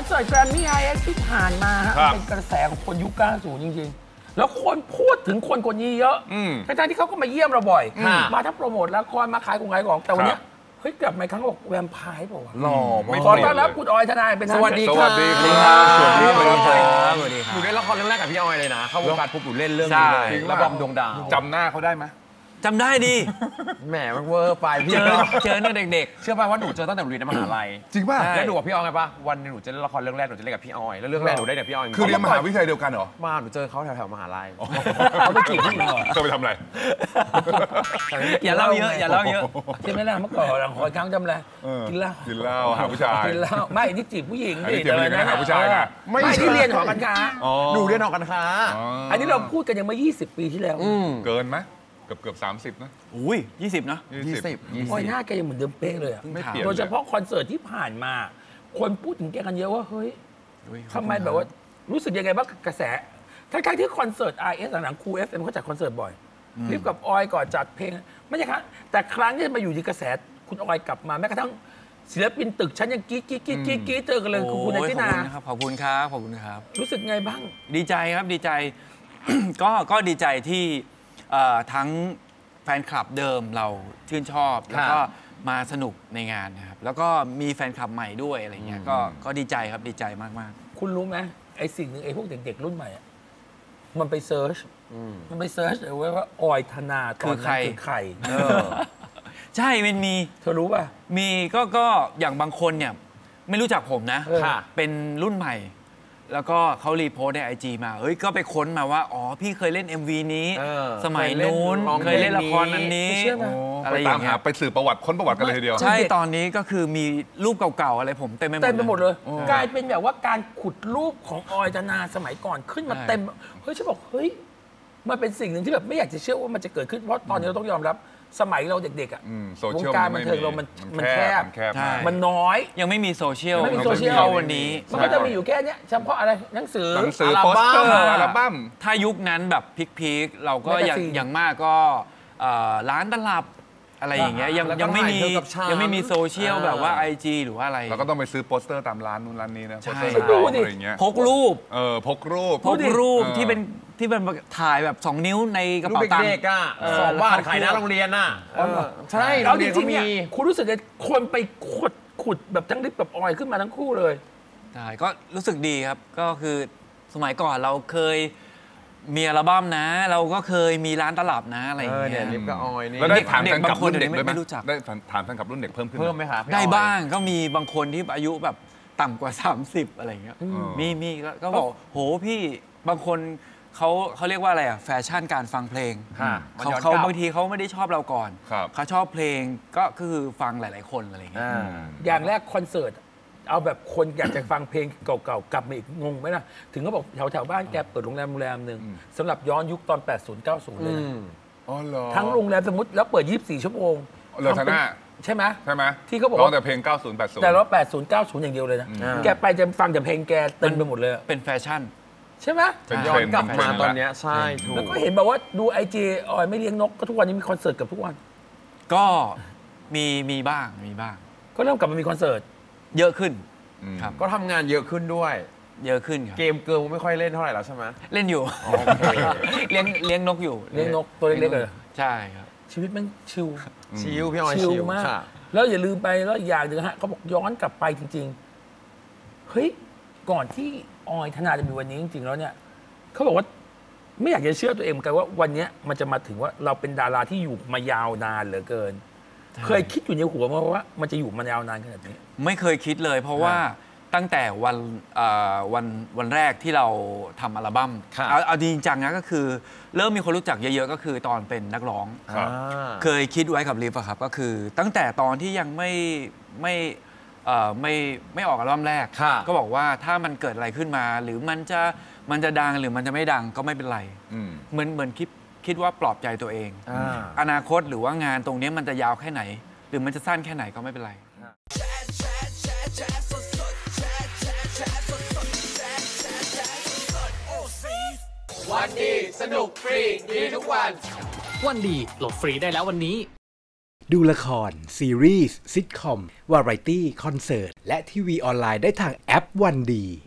เสิร์ตแกรมมี่ IS ที่ผ่านมาฮะเป็นกระแสของคนยุค 90 จริงๆแล้วคนพูดถึงคนนี้เยอะทั้งที่เขาก็มาเยี่ยมเราบ่อยมาทั้งโปรโมทละครมาขายของแต่วันนี้เฮ้ยกลับมาครั้งบอกแวมไพร์เปล่าวะหล่อไม่ขอต้อนรับคุณออยธนาเป็นสวัสดีครับสวัสดีครับสวัสดีครับสวัสดีครับอยู่ในละครเรื่องแรกกับพี่ออยเลยนะเข้าวงการปุ๊บอยู่เล่นเรื่องนี้เลยระบำดวงดาวจำหน้าเขาได้ไหมจำได้ดิแหมมันเวอร์ไปพี่เจอตั้งแต่เด็กๆเชื่อป่ะว่าหนูเจอตั้งแต่หนูเรียนมหาลัยจริงป่ะแล้วหนูกับพี่ออยไงป่ะวันนึงหนูจะเล่นละครเรื่องแรกหนูจะเล่นกับพี่ออยแล้วเรื่องแรกหนูได้เนี่ยพี่ออยคือเรียนมหาวิทยาลัยเดียวกันเหรอมาหนูเจอเขาแถวๆมหาลัยเขาไปจีบผู้หญิงเหรอเขาไปทำอะไรอย่าเล่าเยอะอย่าเล่าเยอะใช่ไหมล่ะเมื่อก่อนหลังคอยครั้งจำอะไรกินเหล้าหาผู้ชายกินเหล้าไม่นี่จีบผู้หญิงดิแต่นะหาผู้ชายนะไม่ที่เรียนหอการค้าหนูเรียนหอการค้าอันนี้เราพูดกันยังมา20 ปีที่แล้วเกินไหมเกือบ30นะอุ้ย20นะ 20โอ้ยหน้าแกยังเหมือนเดิมเป๊ะเลยอ่ะโดยเฉพาะคอนเสิร์ตที่ผ่านมาคนพูดถึงแกกันเยอะว่าเฮ้ยทำไมแบบว่ารู้สึกยังไงบ้างกระแสทั้งที่คอนเสิร์ต IS หลังๆครู FM เขาจัดคอนเสิร์ตบ่อยลิฟกับออยก่อนจัดเพลงไม่ใช่ครับแต่ครั้งที่มาอยู่ในกระแสคุณออยกลับมาแม้กระทั่งศิลปินตึกฉันยังกรี๊ดเจอกันเลยคุณนายตินาขอบคุณครับขอบคุณครับรู้สึกไงบ้างดีใจครับดีใจก็ดีใจที่ทั้งแฟนคลับเดิมเราชื่นชอบแล้วก็มาสนุกในงานนะครับแล้วก็มีแฟนคลับใหม่ด้วยอะไรเงี้ยก็ดีใจครับดีใจมากๆคุณรู้ไหมไอ้สิ่งหนึ่งไอ้พวกเด็กๆรุ่นใหม่มันไปเซิร์ชเลยว่าออยธนาตอนนั้นคือใครใช่มันมีเธอรู้ป่ะมีก็อย่างบางคนเนี่ยไม่รู้จักผมนะเป็นรุ่นใหม่แล้วก็เขารีโพสใน IG มาเฮ้ยก็ไปค้นมาว่าอ๋อพี่เคยเล่น MV นี้สมัยนู้นเคยเล่นละครอันนี้อะไรอย่างเงี้ยไปสืบประวัติค้นประวัติกันเลยทีเดียวใช่ตอนนี้ก็คือมีรูปเก่าๆอะไรผมเต็มไปหมดเลยกลายเป็นแบบว่าการขุดรูปของออยธนาสมัยก่อนขึ้นมาเต็มเฮ้ยฉันบอกเฮ้ยมันเป็นสิ่งหนึ่งที่แบบไม่อยากจะเชื่อว่ามันจะเกิดขึ้นเพราะตอนนี้เราต้องยอมรับสมัยเราเด็กๆอ่ะวงการบันเทิงเรามันแคบมันน้อยยังไม่มีโซเชียลเข้าวันนี้มันก็จะมีอยู่แค่นี้เฉพาะอะไรหนังสือโปสเตอร์อัลบั้มถ้ายุคนั้นแบบพีคเราก็อย่างมากก็ร้านตลับอะไรอย่างเงี้ยยังไม่มีโซเชียลแบบว่า IG หรือว่าอะไรเราก็ต้องไปซื้อโปสเตอร์ตามร้านนู้นร้านนี้นะโปสเตอร์อะไรอย่างเงี้ยพกรูปพกรูปที่เป็นถ่ายแบบ2 นิ้วในกระเป๋าตังค์เด็กอ่ะ2 บาทขายหน้าโรงเรียนอ่ะใช่โรงเรียนเขามีคุณรู้สึกไงคนไปขุดแบบทั้งลิฟกับออยขึ้นมาทั้งคู่เลยใช่ก็รู้สึกดีครับก็คือสมัยก่อนเราเคยมีอัลบั้มนะเราก็เคยมีร้านตลับนะอะไรอย่างเงี้ยลิฟกับออยนี่แล้วได้ถามแฟนคลับรุ่นเด็กไม่รู้จักได้ถามแฟนคลับรุ่นเด็กเพิ่มไหมครับได้บ้างก็มีบางคนที่อายุแบบต่ำกว่า30อะไรอย่างเงี้ยมีก็บอกโหพี่บางคนเขาเรียกว่าอะไรอะแฟชั่นการฟังเพลงเขาบางทีเขาไม่ได้ชอบเราก่อนเขาชอบเพลงก็คือฟังหลายๆคนอะไรอย่างเงี้ยอย่างแรกคอนเสิร์ตเอาแบบคนอยากจะฟังเพลงเก่าๆกลับมาอีกงงไหมล่ะถึงก็บอกแถวบ้านแกเปิดโรงแรมหนึ่งสำหรับย้อนยุคตอน80 90เลยนะทั้งโรงแรมสมมติแล้วเปิด24 ชั่วโมงเลยท่าน่าใช่ไหมที่เขาบอกว่าแต่เพลง90 80 แต่ว่า80 90อย่างเดียวเลยนะแกไปจะฟังแต่เพลงแกเต็มไปหมดเลยเป็นแฟชั่นใช่ไหมย้อนกลับมาตอนนี้ใช่ถูกแล้วก็เห็นบอกว่าดู IG ออยไม่เลี้ยงนกก็ทุกวันนี้มีคอนเสิร์ตกับทุกวันก็มีบ้างก็เริ่มกลับมามีคอนเสิร์ตเยอะขึ้นครับก็ทำงานเยอะขึ้นด้วยเยอะขึ้นครับเกมเกิร์ลไม่ค่อยเล่นเท่าไหร่แล้วใช่ไหมเล่นอยู่เลี้ยงนกอยู่เลี้ยงนกตัวเล็กๆเลยใช่ครับชีวิตมันชิลพี่ออยชิลมากแล้วอย่าลืมไปแล้วอย่างหนึ่งฮะเขาบอกย้อนกลับไปจริงๆเฮ้ยก่อนที่ออยธนาจะมีวันนี้จริงๆแล้วเนี่ยเขาบอกว่าไม่อยากจะเชื่อตัวเองเหมือนกันว่าวันนี้มันจะมาถึงว่าเราเป็นดาราที่อยู่มายาวนานเหลือเกินเคยคิดอยู่ในหัวมาว่ามันจะอยู่มายาวนานขนาดนี้ไม่เคยคิดเลยเพราะว่าตั้งแต่วันแรกที่เราทำอัลบั้มเอาจริงจังนะก็คือเริ่มมีคนรู้จักเยอะๆก็คือตอนเป็นนักร้องเคยคิดไว้กับลิฟอะครับก็คือตั้งแต่ตอนที่ยังไม่ออกอัลบั้มแรกก็บอกว่าถ้ามันเกิดอะไรขึ้นมาหรือมันจะดังหรือมันจะไม่ดังก็ไม่เป็นไรเหมือนคิดว่าปลอบใจตัวเองอนาคตหรือว่างานตรงนี้มันจะยาวแค่ไหนหรือมันจะสั้นแค่ไหนก็ไม่เป็นไรวันดีสนุกฟรีดีทุกวันวันดีโหลดฟรีได้แล้ววันนี้ดูละครซีรีส์ซิทคอมวาไรตี้คอนเสิร์ตและทีวีออนไลน์ได้ทางแอปวันดี